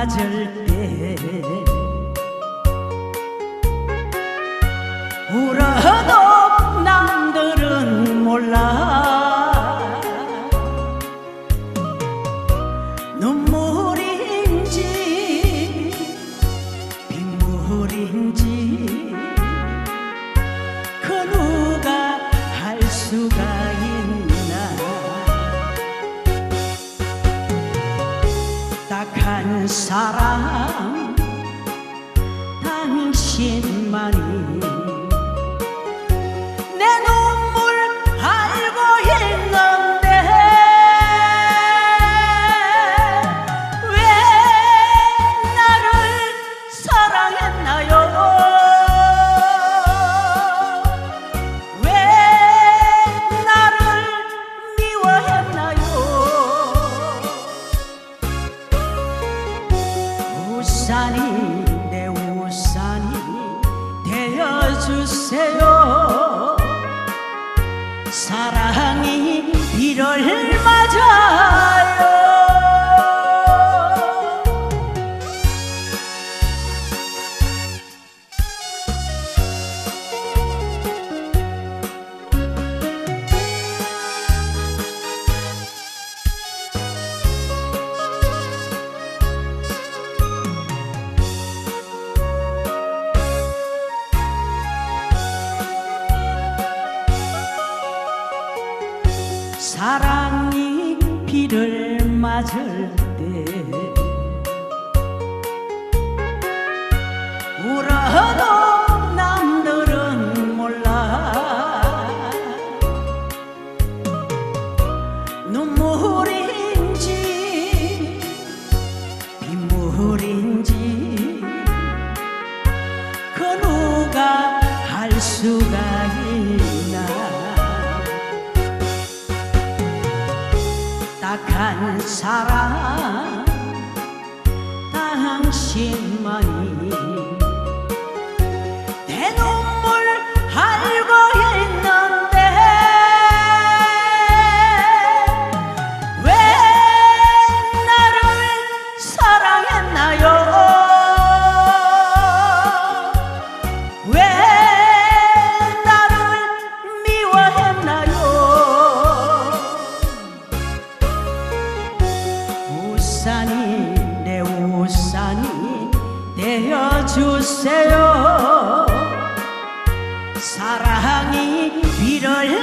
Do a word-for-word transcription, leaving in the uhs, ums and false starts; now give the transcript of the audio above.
맞을 때 울어도 남들은 몰라. 눈물인지 빗물인지 그 누가 알 수가 있나. 딱 한 사람 당신만이 내 눈물 알고 있는데 왜 나를 사랑했나요? 왜 나를 미워했나요? 우산이 내 우산이 되어주세요. 사랑이 비를 맞아요. 사랑이 비를 맞을 때 울어도 남들은 몰라. 눈물인지 빗물인지 그 누가 알 수가 있나. 한 사람 당신만이 내 눈물 알고 있는데 왜 나를 사랑했나요? 왜 나를 미워했나요? 우산이 내 우산이 되어주세요. 사랑이 비를